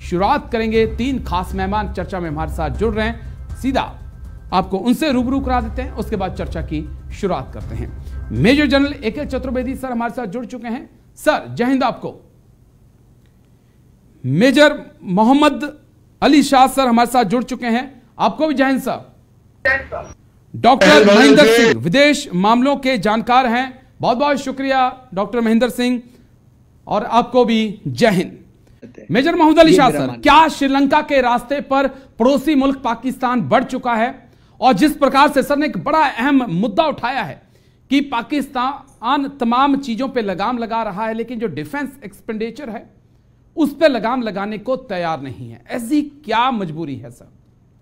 शुरुआत करेंगे। 3 खास मेहमान चर्चा में हमारे साथ जुड़ रहे हैं, सीधा आपको उनसे रूबरू करा देते हैं, उसके बाद चर्चा की शुरुआत करते हैं। Major general AK Chaturvedi sir हमारे साथ जुड़ चुके हैं। सर जय हिंद आपको। मेजर मोहम्मद अली शाह सर हमारे साथ जुड़ चुके हैं, आपको भी जय हिंद सर। डॉक्टर महेंद्र सिंह विदेश मामलों के जानकार हैं, बहुत बहुत शुक्रिया डॉक्टर महेंद्र सिंह, और आपको भी जय हिंद। मेजर मोहम्मद अली शाह सर, क्या श्रीलंका के रास्ते पर पड़ोसी मुल्क पाकिस्तान बढ़ चुका है? और जिस प्रकार से सर ने एक बड़ा अहम मुद्दा उठाया है कि पाकिस्तान तमाम चीजों पे लगाम लगा रहा है, लेकिन जो डिफेंस एक्सपेंडिचर है उस पे लगाम लगाने को तैयार नहीं है, ऐसी क्या मजबूरी है सर?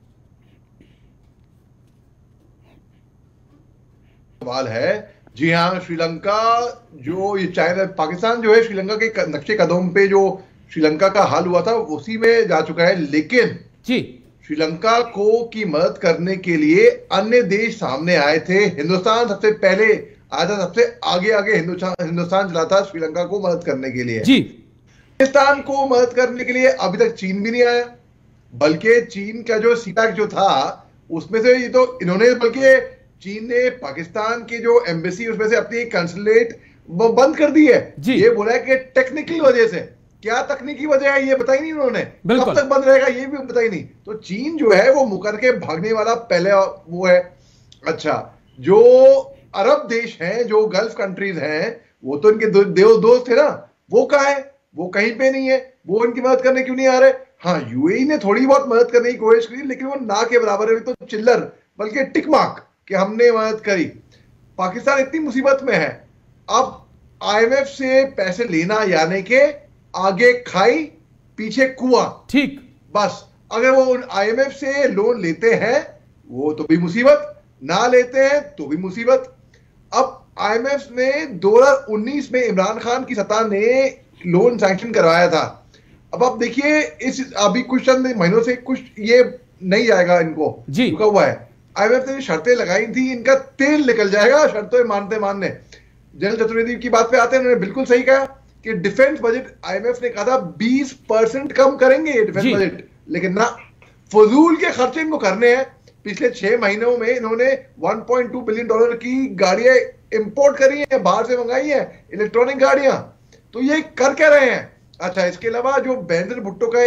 सवाल है। जी हाँ, श्रीलंका जो ये चाइना पाकिस्तान जो है श्रीलंका के नक्शे कदम पे जो श्रीलंका का हाल हुआ था उसी में जा चुका है, लेकिन जी श्रीलंका को की मदद करने के लिए अन्य देश सामने आए थे। हिंदुस्तान सबसे पहले आया था, सबसे आगे आगे हिंदुस्तान चला था श्रीलंका को मदद करने के लिए। जी पाकिस्तान को मदद करने के लिए अभी तक चीन भी नहीं आया, बल्कि चीन का जो सीपैक जो था उसमें से ये तो इन्होंने, बल्कि चीन ने पाकिस्तान की जो एम्बेसी उसमें से अपनी कंसुलेट बंद कर दी है। ये बोला है कि टेक्निकल वजह से। क्या तकनीकी वजह है ये बताई नहीं उन्होंने, कब तक बंद रहेगा ये भी बताई नहीं। तो चीन जो है वो मुकर के भागने वाला पहले वो है। अच्छा, जो अरब देश हैं, जो गल्फ कंट्रीज हैं, वो तो इनके दोस्त थे ना, वो कहाँ है? वो कहीं पे नहीं है। वो इनकी मदद करने क्यों नहीं आ रहे? हाँ, यूएई ने थोड़ी बहुत मदद करने की कोशिश की, लेकिन वो ना के बराबर है, तो चिल्लर, बल्कि टिक मार्क कि हमने मदद करी। पाकिस्तान इतनी मुसीबत में है, अब IMF से पैसे लेना यानी कि आगे खाई पीछे कुआं। ठीक, बस अगर वो IMF से लोन लेते हैं वो तो भी मुसीबत, ना लेते हैं तो भी मुसीबत। अब IMF ने 2019 में इमरान खान की सत्ता ने लोन सैंक्शन करवाया था। अब आप देखिए इस अभी कुछ चंद महीनों से कुछ ये नहीं जाएगा, इनको रुका हुआ है। IMF ने शर्तें लगाई थी, इनका तेल निकल जाएगा शर्तें मानने। जनरल चतुर्वेदी की बात पे आते हैं, उन्होंने बिल्कुल सही कहा कि डिफेंस बजट IMF ने कहा था 20% कम करेंगे डिफेंस बजट, लेकिन ना, फजूल के खर्चे इनको करने हैं। पिछले 6 महीनों में इन्होंने $1.2 बिलियन की गाड़ियां इंपोर्ट करी हैं, बाहर से मंगाई हैं, इलेक्ट्रॉनिक गाड़ियां। तो ये कर क्या रहे हैं? अच्छा, इसके अलावा जो बेनजीर भुट्टो का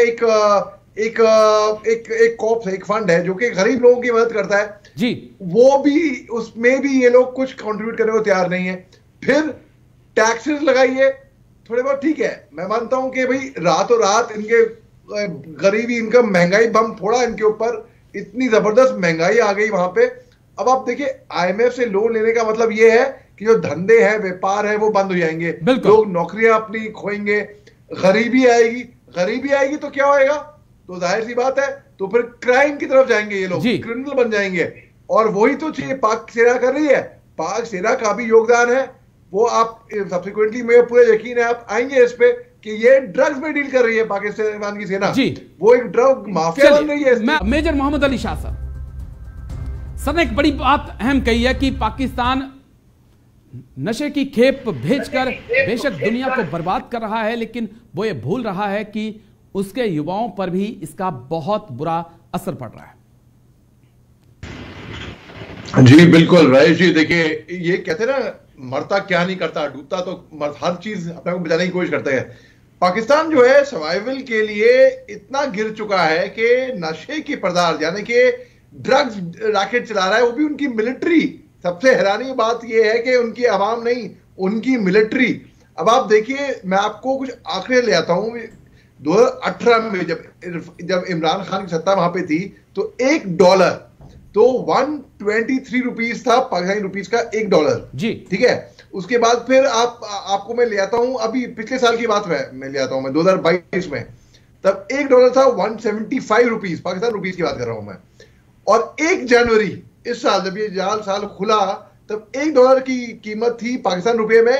एक कॉप्स, एक फंड है जो कि गरीब लोगों की मदद करता है जी, वो भी, उसमें भी ये लोग कुछ कंट्रीब्यूट करने को तैयार नहीं है। फिर टैक्सेस लगाइए थोड़े बहुत, ठीक है, मैं मानता हूं कि भाई रातों रात इनके गरीबी, इनका महंगाई बम फोड़ा इनके ऊपर, इतनी जबरदस्त महंगाई आ गई वहां पे। अब आप देखिए IMF से लोन लेने का मतलब ये है कि जो धंधे हैं, व्यापार है, वो बंद हो जाएंगे, लोग नौकरियां अपनी खोएंगे, गरीबी आएगी तो क्या होएगा? तो जाहिर सी बात है, तो फिर क्राइम की तरफ जाएंगे ये लोग, क्रिमिनल बन जाएंगे। और वही तो चीज पाक सेना कर रही है। पाक सेना का भी योगदान है, वो आप सब्सिक्वेंटली, मुझे पूरा यकीन है आप आएंगे इस पे कि ये ड्रग्स में डील कर रही है पाकिस्तान की सेना जी, वो एक ड्रग माफिया बन रही है। मेजर मोहम्मद अली शाह सर ने एक बड़ी बात अहम कही है कि पाकिस्तान नशे की खेप भेजकर बेशक दुनिया को बर्बाद कर रहा है, लेकिन वो ये भूल रहा है कि उसके युवाओं पर भी इसका बहुत बुरा असर पड़ रहा है। जी बिल्कुल राजेश जी, देखिए ये कहते हैं ना, मरता क्या नहीं करता, डूबता तो हर चीज अपने को बचाने की कोशिश करता है। पाकिस्तान जो है सर्वाइवल के लिए इतना गिर चुका है कि नशे की पदार्थ यानी कि ड्रग्स रैकेट चला रहा है, वो भी उनकी मिलिट्री। सबसे हैरानी बात यह है कि उनकी आवाम नहीं, उनकी मिलिट्री। अब आप देखिए, मैं आपको कुछ आंकड़े ले आता हूं। 2018 में जब इमरान खान की सत्ता वहां पे थी, तो $1 तो 123 रुपीज था, पाकिस्तानी रुपीज का $1 जी, ठीक है। उसके बाद फिर आपको मैं ले आता हूं, अभी पिछले साल की बात मैं ले आता हूं, मैं 2022 में, तब $1 था 175 रुपीज, पाकिस्तान रुपीज की बात कर रहा हूं मैं। और 1 जनवरी इस साल जब ये साल खुला, तब $1 की कीमत थी पाकिस्तान रुपए में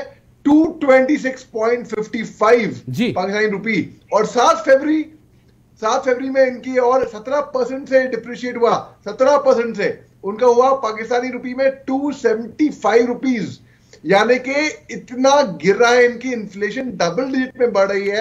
226.55 जी पाकिस्तानी रुपी। और 7 फरवरी में इनकी और 17% से डिप्रिशिएट हुआ, 17% से उनका हुआ पाकिस्तानी रुपी में 275 रुपीज। यानी कि इतना गिर रहा है, इनकी इन्फ्लेशन डबल डिजिट में बढ़ रही है।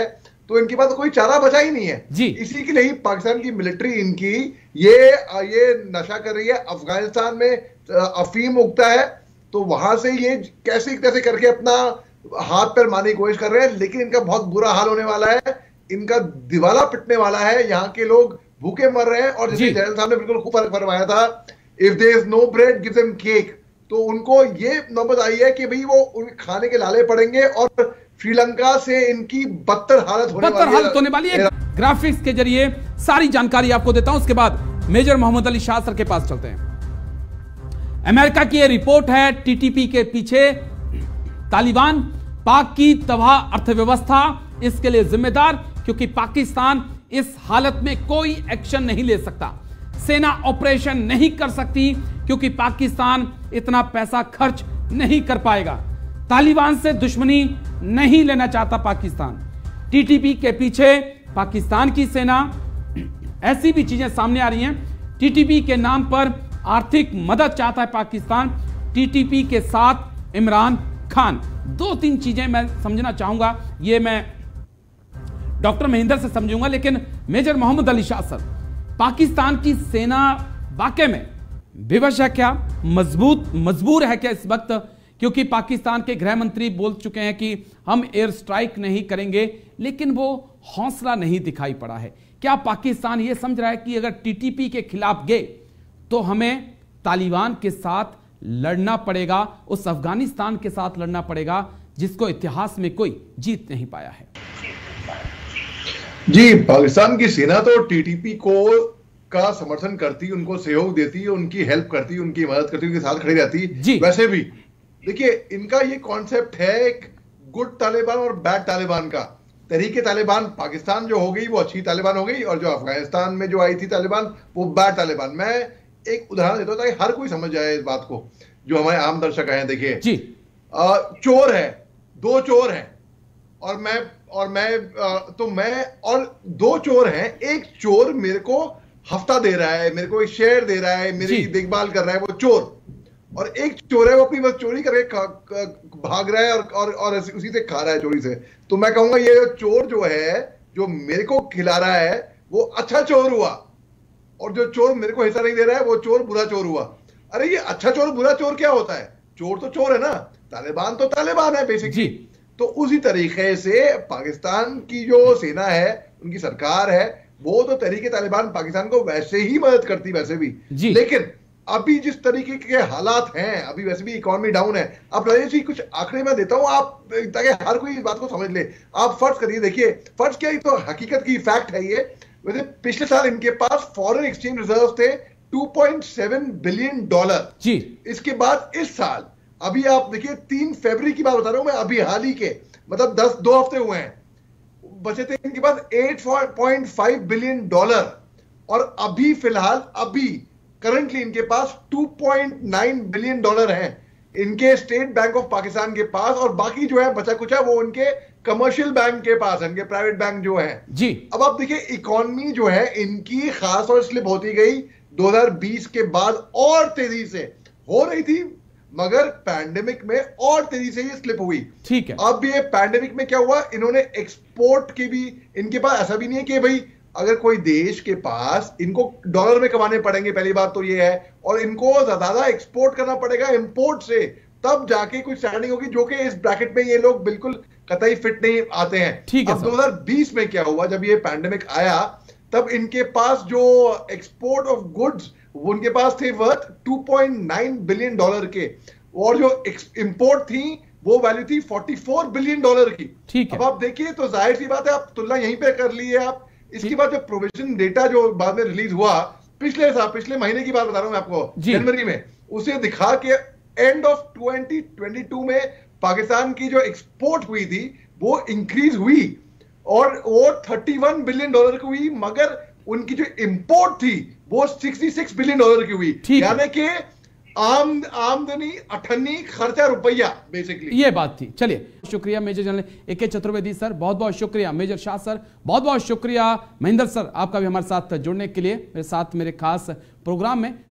तो इनके पास कोई चारा बचा ही नहीं है जी। इसी के लिए ही पाकिस्तान की मिलिट्री इनकी ये नशा कर रही है। अफगानिस्तान में अफीम उगता है तो वहां से ये कैसे कैसे करके अपना हाथ पैर मारने की कोशिश कर रहे हैं, लेकिन इनका बहुत बुरा हाल होने वाला है, इनका दिवाला पिटने वाला है। यहाँ के लोग भूखे मर रहे हैं। और जैसे जैन साहब ने बिल्कुल खूब फर्क फरमाया था, if there is no bread give them cake, तो उनको ये नौबत आई है कि भाई वो उनके खाने के लाले पड़ेंगे और श्रीलंका से इनकी बदतर हालत होने वाली है। ग्राफिक्स के जरिए सारी जानकारी आपको देता हूं, उसके बाद मेजर मोहम्मद अली शाह सर के पास चलते हैं। अमेरिका की यह रिपोर्ट है, टीटीपी के पीछे तालिबान, पाक की तबाह अर्थव्यवस्था इसके लिए जिम्मेदार, क्योंकि पाकिस्तान इस हालत में कोई एक्शन नहीं ले सकता, सेना ऑपरेशन नहीं कर सकती, क्योंकि पाकिस्तान इतना पैसा खर्च नहीं कर पाएगा। तालिबान से दुश्मनी नहीं लेना चाहता पाकिस्तान। टीटीपी के पीछे पाकिस्तान की सेना, ऐसी भी चीजें सामने आ रही हैं। टीटीपी के नाम पर आर्थिक मदद चाहता है पाकिस्तान, टीटीपी के साथ इमरान खान। दो तीन चीजें मैं समझना चाहूंगा, ये मैं डॉक्टर महेंद्र से समझूंगा, लेकिन मेजर मोहम्मद अली शाह सर, पाकिस्तान की सेना वाकई में विवश है क्या, मजबूर है क्या इस वक्त? क्योंकि पाकिस्तान के गृह मंत्री बोल चुके हैं कि हम एयर स्ट्राइक नहीं करेंगे, लेकिन वो हौसला नहीं दिखाई पड़ा है। क्या पाकिस्तान ये समझ रहा है कि अगर टीटीपी के खिलाफ गए तो हमें तालिबान के साथ लड़ना पड़ेगा, उस अफगानिस्तान के साथ लड़ना पड़ेगा जिसको इतिहास में कोई जीत नहीं पाया है? जी, पाकिस्तान की सेना तो टीटीपी का समर्थन करती, उनको सहयोग देती, उनकी हेल्प करती, उनकी मदद करती, उनके साथ खड़ी रहती। वैसे भी देखिए, इनका ये कॉन्सेप्ट है एक गुड तालिबान और बैड तालिबान का। तहरीके तालिबान पाकिस्तान जो हो गई वो अच्छी तालिबान हो गई, और जो अफगानिस्तान में जो आई थी तालिबान वो बैड तालिबान। मैं एक उदाहरण देता हूं ताकि हर कोई समझ जाए इस बात को, जो हमारे आम दर्शक हैं। देखिए, चोर है, दो चोर हैं, और दो चोर हैं। एक चोर मेरे को हफ्ता दे रहा है, मेरे को एक शेयर दे रहा है, मेरी देखभाल कर रहा है, वो चोर। और एक चोर है वो अपनी बस चोरी करके भाग रहा है और उसी से खा रहा है, चोरी से। तो मैं कहूंगा ये चोर जो है, जो मेरे को खिला रहा है, वो अच्छा चोर हुआ, और जो चोर मेरे को हिस्सा नहीं दे रहा है वो चोर बुरा चोर हुआ। अरे ये अच्छा चोर बुरा चोर क्या होता है? चोर तो चोर है ना, तालिबान तो तालिबान है बेसिकली। तो उसी तरीके से पाकिस्तान की जो सेना है, उनकी सरकार है, वो तो तहरीके तालिबान पाकिस्तान को वैसे ही मदद करती वैसे भी। लेकिन अभी जिस तरीके के हालात हैं, अभी वैसे भी इकोनॉमी डाउन है। अब राजेश जी कुछ आंकड़े मैं देता हूं आप, ताकि हर कोई इस बात को समझ ले। आप फर्ज करिए, देखिए फर्ज क्या, ये तो हकीकत की फैक्ट है ये। वैसे पिछले साल इनके पास फॉरेन एक्सचेंज रिजर्व थे $2.7 बिलियन जी। इसके बाद इस साल, अभी आप देखिए 3 फरवरी की बात बता रहा हूं मैं, अभी हाल ही के, मतलब 2 हफ्ते हुए हैं, बचे थे इनके पास $8.5 बिलियन। और अभी फिलहाल करंटली इनके पास $2.9 बिलियन हैं इनके स्टेट बैंक ऑफ पाकिस्तान के पास, और बाकी जो है बचा कुछ है वो उनके कमर्शियल बैंक के पास है, इनके प्राइवेट बैंक जो है जी। अब आप देखिए, इकोनॉमी जो है इनकी खास और स्लिप होती गई 2020 के बाद, और तेजी से हो रही थी, मगर पैंडेमिक में और तेजी से ये स्लिप हुई। ठीक है, अब ये पैंडेमिक में क्या हुआ, इन्होंने एक्सपोर्ट की भी, इनके पास ऐसा भी नहीं है कि भाई अगर कोई देश के पास, इनको डॉलर में कमाने पड़ेंगे, पहली बात तो ये है, और इनको ज्यादा एक्सपोर्ट करना पड़ेगा इंपोर्ट से, तब जाके कुछ स्टैंडिंग होगी, जो कि इस ब्रैकेट में ये लोग बिल्कुल कतई फिट नहीं आते हैं। ठीक है। अब 2020 में क्या हुआ, जब ये पैंडेमिक आया, तब इनके पास जो एक्सपोर्ट ऑफ गुड्स उनके पास थे वर्थ $2.9 बिलियन के, और जो इंपोर्ट थी वो वैल्यू थी $44 बिलियन की। ठीक है। अब आप देखिए, तो जाहिर सी बात है, आप तुलना यहीं पे कर ली है आप। इसके बाद जो प्रोविजन डेटा जो बाद में रिलीज हुआ, पिछले महीने की बात बता रहा हूं मैं आपको, जनवरी में, उसे दिखा के एंड ऑफ 2022 में पाकिस्तान की जो एक्सपोर्ट हुई थी वो इंक्रीज हुई, और वो $31 बिलियन की हुई, मगर उनकी जो इंपोर्ट थी वो $66 बिलियन की हुई। यानी कि आमदनी 98, खर्चा रुपया, बेसिकली ये बात थी। चलिए, शुक्रिया major general AK Chaturvedi sir, बहुत बहुत शुक्रिया। मेजर शाह सर, बहुत बहुत शुक्रिया। महेंद्र सर, आपका भी हमारे साथ जुड़ने के लिए, मेरे साथ मेरे खास प्रोग्राम में।